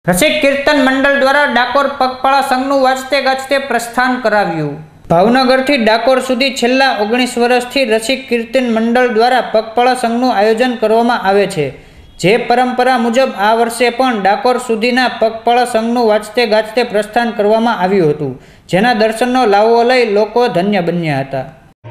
રસિક કીર્તન મંડળ દ્વારા ડાકોર પગપાળા સંઘનું વાજતે ગાજતે પ્રસ્થાન કરાવ્યું। ભાવનગરથી ડાકોર સુધી છેલ્લા 19 વર્ષથી રસિક કીર્તન મંડળ દ્વારા પગપાળા સંઘનું આયોજન કરવામાં આવે છે। જે પરંપરા મુજબ આ વર્ષે પણ ડાકોર સુધીના પગપાળા સંઘનું વાજતે ગાજતે પ્રસ્થાન કરવામાં આવ્યું હતું, જેના દર્શનનો લાવો લઈ લોકો ધન્ય બન્યા હતા।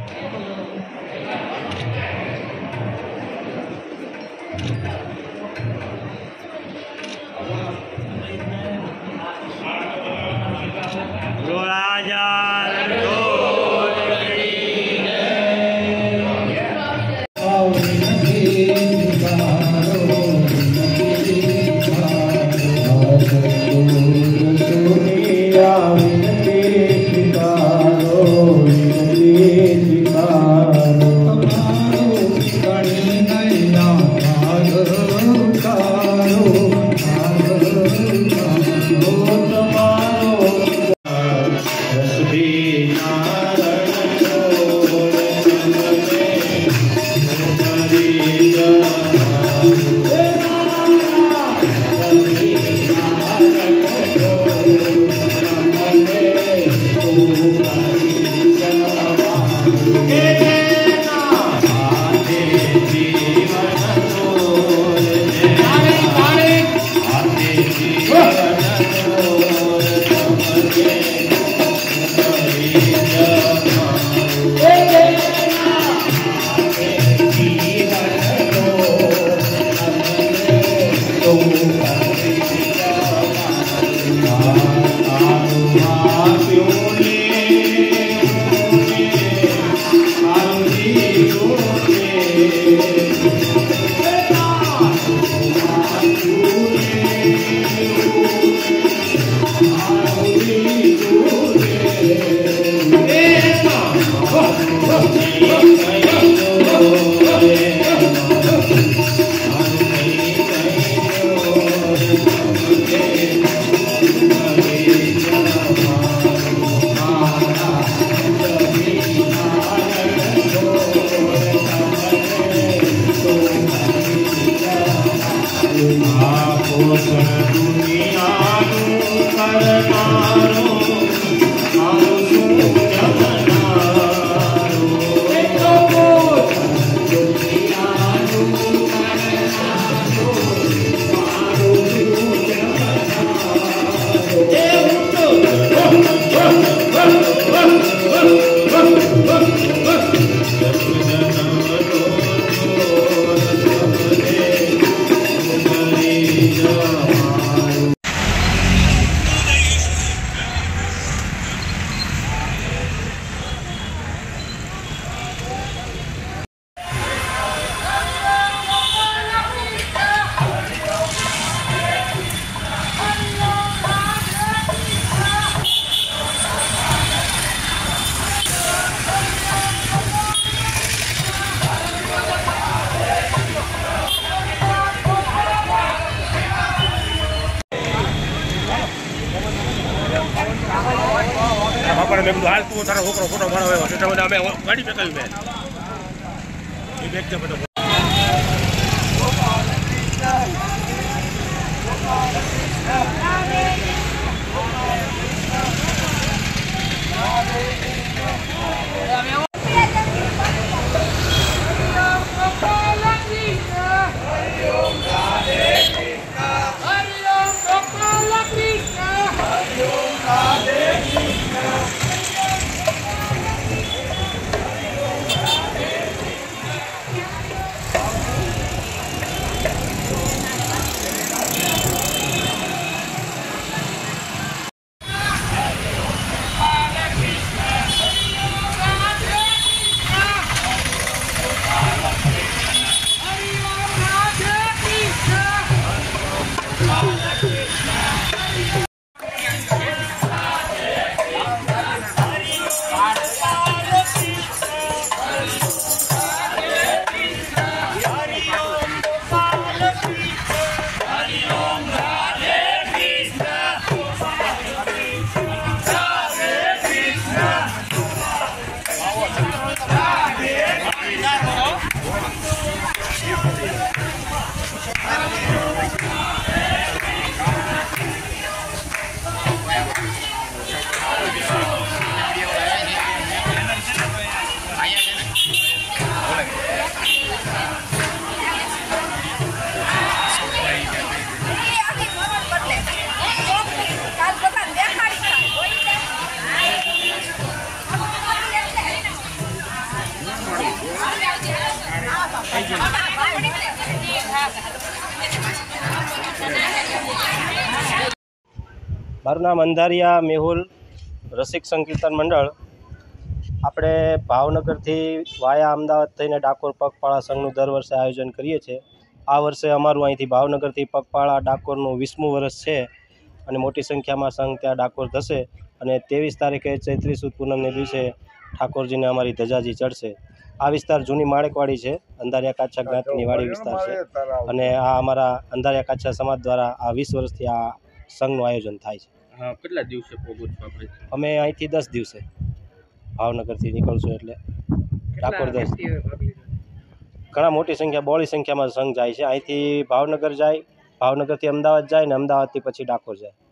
हाल तू तारा छोकरो फोटो पाड़ो एटला बधा अमे गाड़ी पेकावी बेन ए व्यक्ति बधो મારું નામ અંધારિયા મેહુલ રસિક સંકીર્તન મંડળ. આપણે ભાવનગરથી વાયા અમદાવાદ થઈને ડાકોર પગપાળા સંઘનું દર વર્ષે આયોજન કરીએ છીએ. આ વર્ષે અમારું અહીંથી ભાવનગરથી પગપાળા ડાકોરનું 20મું વર્ષ છે અને મોટી સંખ્યામાં સંઘ ત્યાં ડાકોર થશે અને 23 તારીખે ચૈત્રી સુદ પૂનમને દિવસે ઠાકોરજીને અમારી ધજાજી ચડશે. આ વિસ્તાર જૂની માણેકવાડી છે, અંધારિયા કાછા જ્ઞાતિની વાડી વિસ્તાર છે અને આ અમારા અંધારિયા કાછા સમાજ દ્વારા આ 20 વર્ષથી આ સંઘનું આયોજન થાય છે. હા, કેટલા દિવસે પહોંચો છો આપણે? અમે અહીંથી 10 દિવસે ભાવનગરથી નીકળશું એટલે ડાકોર 10. ઘણા મોટી સંખ્યા, બહોળી સંખ્યામાં સંઘ જાય છે. અહીંથી ભાવનગર જાય, ભાવનગરથી અમદાવાદ જાય ને અમદાવાદથી પછી ડાકોર જાય.